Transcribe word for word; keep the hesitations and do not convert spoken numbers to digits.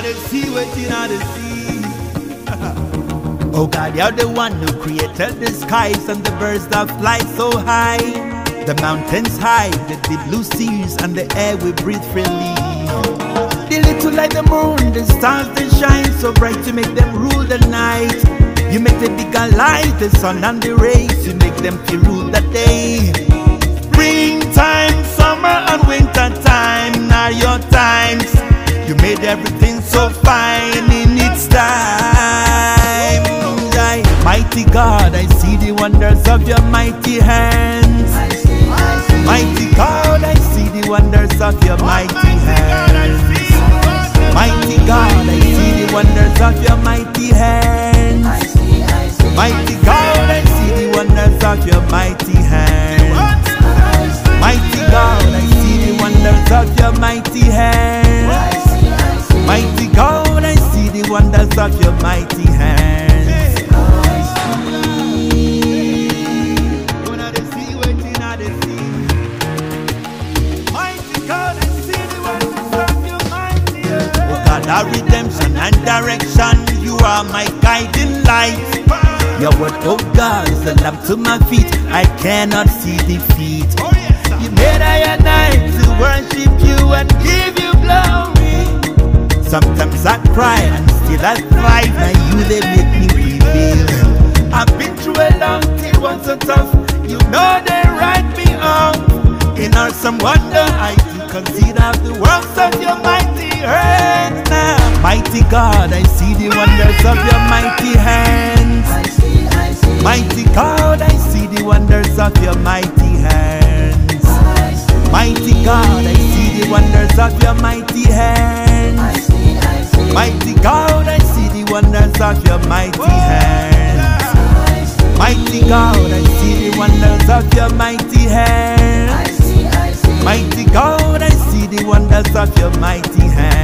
the sea, waiting on the sea. Oh God, you're the one who created the skies and the birds that fly so high, the mountains high, the deep blue seas, and the air we breathe freely. The little like the moon, the stars they shine so bright to make them rule the night. You make the bigger light, the sun and the rays, you make them to rule the day. Springtime, summer and winter time, now your times. You made everything so fine in its time. I, mighty God, I see the wonders of your mighty hands. I see, I see. Mighty God, I see the wonders of your mighty hands. Mighty God, I see the wonders of your mighty hands. I see, I see. Mighty God, I see the wonders of your mighty hands. Mighty God, I see the wonders of your mighty hands. Mighty God, I see the wonders of your mighty hands. Our redemption and direction, you are my guiding light. Your word, oh God, is a lamp to my feet. I cannot see defeat. You made I and I to worship you and give you glory. Sometimes I cry and still I thrive. Now you they make me prevail. I've been through a long day, one so tough. You know they write me off. In awesome wonder I do consider the works of your mighty hands. Mighty God, I see the wonders of your mighty hands. I see, I see. Mighty God, I see the wonders of your mighty hands. Mighty God, I see the wonders of your mighty hands. I see, I see. Mighty God, I see the wonders of your mighty hands. Mighty God, I see the wonders of your mighty hands. I see, I see. Mighty God, I see the wonders of your mighty hands.